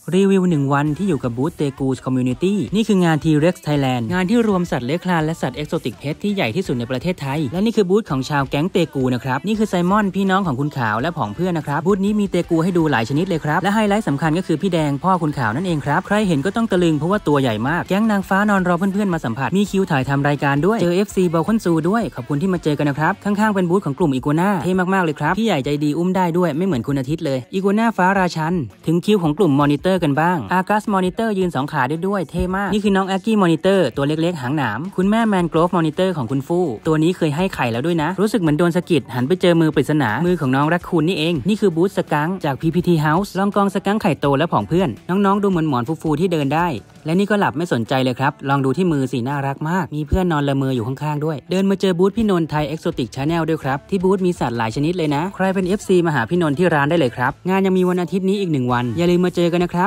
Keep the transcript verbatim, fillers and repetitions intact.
รีวิวหนึ่งวันที่อยู่กับบูธเตกูสคอมมูนิตี้นี่คืองาน T-Rex Thailand งานที่รวมสัตว์เลื้อยคลานและสัตว์เอกโซติกเพชรที่ใหญ่ที่สุดในประเทศไทยและนี่คือบูธของชาวแก๊งเตกูนะครับนี่คือไซมอนพี่น้องของคุณขาวและผองเพื่อนนะครับบูธนี้มีเตกูให้ดูหลายชนิดเลยครับและไฮไลท์สำคัญก็คือพี่แดงพ่อคุณขาวนั่นเองครับใครเห็นก็ต้องตะลึงเพราะว่าตัวใหญ่มากแก๊งนางฟ้านอนรอเพื่อนๆมาสัมผัสมีคิวถ่ายทำรายการด้วยเจอ เอฟ ซี บอลคอนซูด้วยขอบคุณที่มาเจอกันนะครับข้างๆเป็นบูธของกลุ่มอีกัวน่าเท่มากๆเลยครับพี่ใหญ่ใจดีอุ้มได้ด้วยไม่เหมือนคุณอาทิตย์เลยอีกัวน่าฟ้าราชันถึงคิวของกลุ่มมอนิเตอร์กันบ้างอากัสมอนิเตอร์ยืนสองขาได้ด้วยเท่มากนี่คือน้องแอคกี้มอนิเตอร์ตัวเล็กๆหางหนามคุณแม่แมนโกรฟมอนิเตอร์ของคุณฟู่ตัวนี้เคยให้ไข่แล้วด้วยนะรู้สึกเหมือนโดนสะกิดหันไปเจอมือปริศนามือของน้องแรคคูนนี่เองนี่คือบูธสกังจาก พี พี ที House ลองกองสกังไข่โตและผองเพื่อนน้องๆดูเหมือนหมอนฟูๆที่เดินได้และนี่ก็หลับไม่สนใจเลยครับลองดูที่มือสีน่ารักมากมีเพื่อนนอนละเมออยู่ข้างๆด้วยเดินมาเจอบูธพี่นนท์ไทยเอ็กโซติกชาแนลด้วยครับที่บูธมีสัตว์หลายชนิดเลยนะใครเป็น เอฟ ซี มาหาพี่นนท์ที่ร้านได้เลยครับงานยังมีวันอาทิตย์นี้อีกหนึ่งวันอย่าลืมมาเจอกันนะครับ